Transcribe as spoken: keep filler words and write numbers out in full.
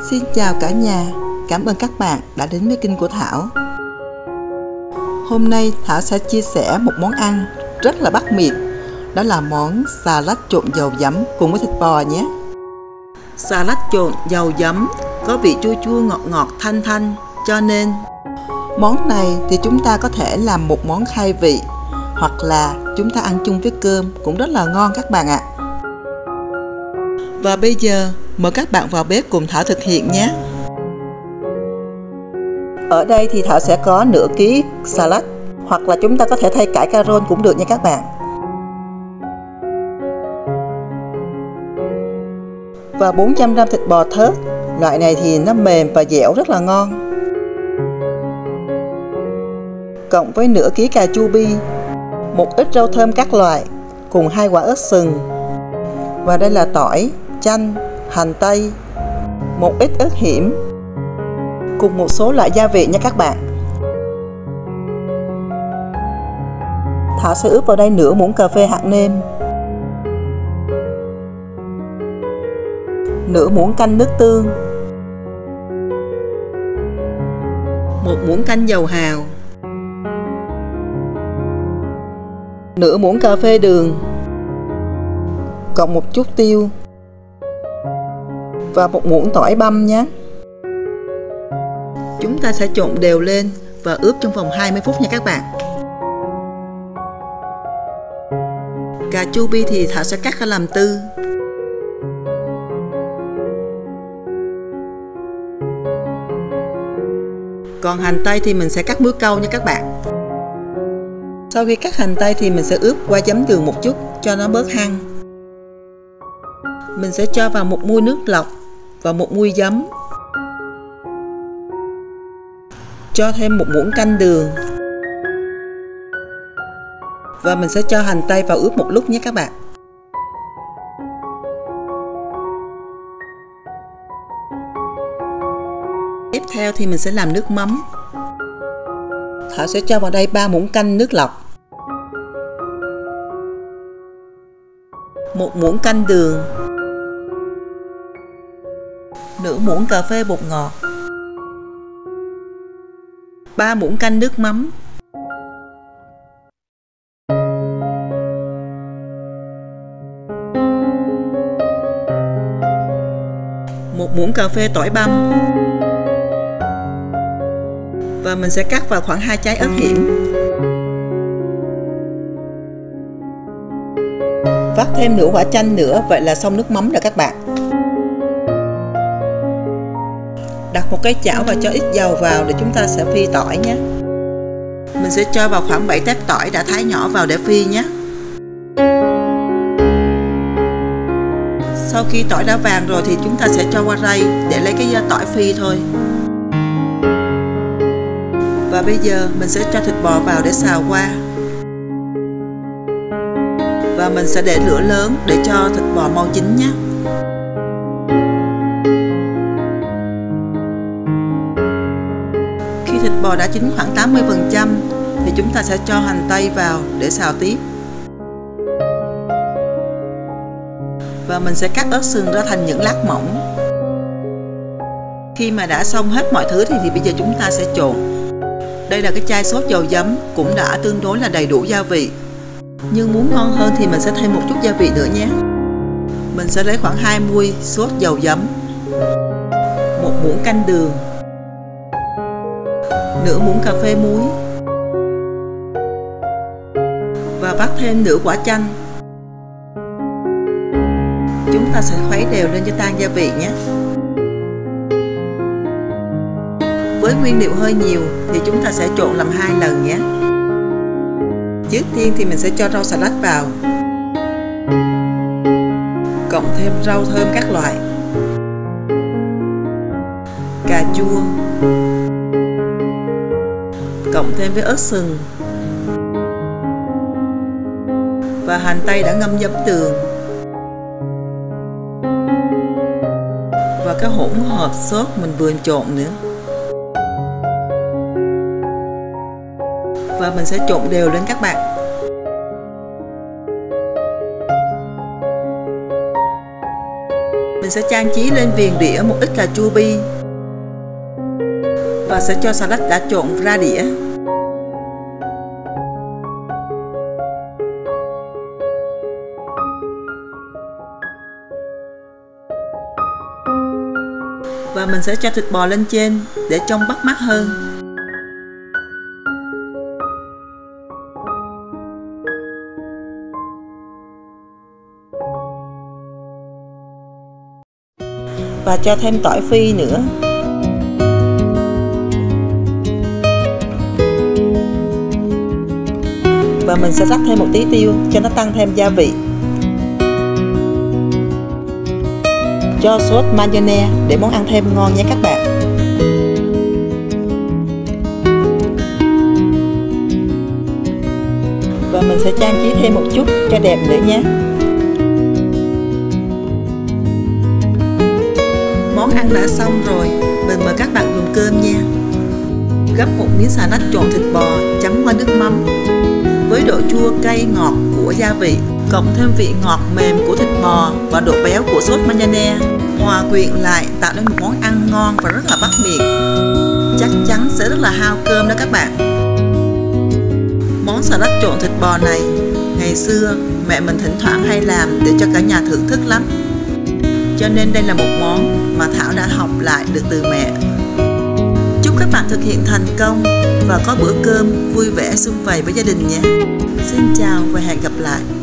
Xin chào cả nhà, cảm ơn các bạn đã đến với kênh của Thảo. Hôm nay Thảo sẽ chia sẻ một món ăn rất là bắt miệng, đó là món xà lách trộn dầu giấm cùng với thịt bò nhé. Xà lách trộn dầu giấm có vị chua chua ngọt ngọt thanh thanh, cho nên món này thì chúng ta có thể làm một món khai vị, hoặc là chúng ta ăn chung với cơm cũng rất là ngon các bạn ạ. Và bây giờ mời các bạn vào bếp cùng Thảo thực hiện nhé. Ở đây thì Thảo sẽ có nửa ký xà lách, hoặc là chúng ta có thể thay cải cà rốt cũng được nha các bạn. Và bốn trăm gam thịt bò thớt, loại này thì nó mềm và dẻo rất là ngon. Cộng với nửa ký cà chua bi, một ít rau thơm các loại, cùng hai quả ớt sừng. Và đây là tỏi, chanh, hành tây, một ít ớt hiểm, cùng một số loại gia vị nha các bạn. Thảo sẽ ướp vào đây nửa muỗng cà phê hạt nêm, nửa muỗng canh nước tương, một muỗng canh dầu hào, nửa muỗng cà phê đường, cộng một chút tiêu và một muỗng tỏi băm nhé. Chúng ta sẽ trộn đều lên và ướp trong vòng hai mươi phút nha các bạn. Cà chua bi thì Thảo sẽ cắt ra làm tư. Còn hành tây thì mình sẽ cắt muối câu nha các bạn. Sau khi cắt hành tây thì mình sẽ ướp qua giấm đường một chút cho nó bớt hăng. Mình sẽ cho vào một muôi nước lọc và một muôi giấm. Cho thêm một muỗng canh đường. Và mình sẽ cho hành tây vào ướp một lúc nhé các bạn. Tiếp theo thì mình sẽ làm nước mắm. Thảo sẽ cho vào đây ba muỗng canh nước lọc, một muỗng canh đường, nửa muỗng cà phê bột ngọt, ba muỗng canh nước mắm, một muỗng cà phê tỏi băm. Và mình sẽ cắt vào khoảng hai trái ớt hiểm. Vắt thêm nửa quả chanh nữa, vậy là xong nước mắm rồi các bạn. Đặt một cái chảo và cho ít dầu vào để chúng ta sẽ phi tỏi nhé. Mình sẽ cho vào khoảng bảy tép tỏi đã thái nhỏ vào để phi nhé. Sau khi tỏi đã vàng rồi thì chúng ta sẽ cho qua rây để lấy cái tỏi phi thôi. Và bây giờ mình sẽ cho thịt bò vào để xào qua. Và mình sẽ để lửa lớn để cho thịt bò mau chín nhé. Khi thịt bò đã chín khoảng tám mươi phần trăm thì chúng ta sẽ cho hành tây vào để xào tiếp. Và mình sẽ cắt ớt sừng ra thành những lát mỏng. Khi mà đã xong hết mọi thứ thì, thì bây giờ chúng ta sẽ trộn. Đây là cái chai sốt dầu giấm cũng đã tương đối là đầy đủ gia vị. Nhưng muốn ngon hơn thì mình sẽ thêm một chút gia vị nữa nhé. Mình sẽ lấy khoảng hai muôi sốt dầu giấm, một muỗng canh đường, nửa muỗng cà phê muối và vắt thêm nửa quả chanh. Chúng ta sẽ khuấy đều lên cho tan gia vị nhé. Với nguyên liệu hơi nhiều thì chúng ta sẽ trộn làm hai lần nhé. Trước tiên thì mình sẽ cho rau xà lách vào, cộng thêm rau thơm các loại, cà chua, cộng thêm với ớt sừng và hành tây đã ngâm giấm đường, và cái hỗn hợp sốt mình vừa trộn nữa. Và mình sẽ trộn đều lên các bạn. Mình Mình sẽ trang trí lên viền đĩa một ít cà chua bi và sẽ cho xà lách đã trộn ra đĩa. Và mình sẽ cho thịt bò lên trên để trông bắt mắt hơn. Và cho thêm tỏi phi nữa. Và mình sẽ rắc thêm một tí tiêu cho nó tăng thêm gia vị. Cho sốt mayonnaise để món ăn thêm ngon nhé các bạn. Và mình sẽ trang trí thêm một chút cho đẹp nữa nhé. Món ăn đã xong rồi, mình mời các bạn dùng cơm nha. Gắp một miếng xà lách trộn thịt bò chấm qua nước mắm với độ chua cay ngọt của gia vị, cộng thêm vị ngọt mềm của thịt bò và độ béo của sốt mayonnaise, hòa quyện lại tạo nên một món ăn ngon và rất là bắt miệng. Chắc chắn sẽ rất là hao cơm đó các bạn. Món xà lách trộn thịt bò này ngày xưa mẹ mình thỉnh thoảng hay làm để cho cả nhà thưởng thức lắm. Cho nên đây là một món mà Thảo đã học lại được từ mẹ. Chúc các bạn thực hiện thành công và có bữa cơm vui vẻ sum vầy với gia đình nhé. Xin chào và hẹn gặp lại.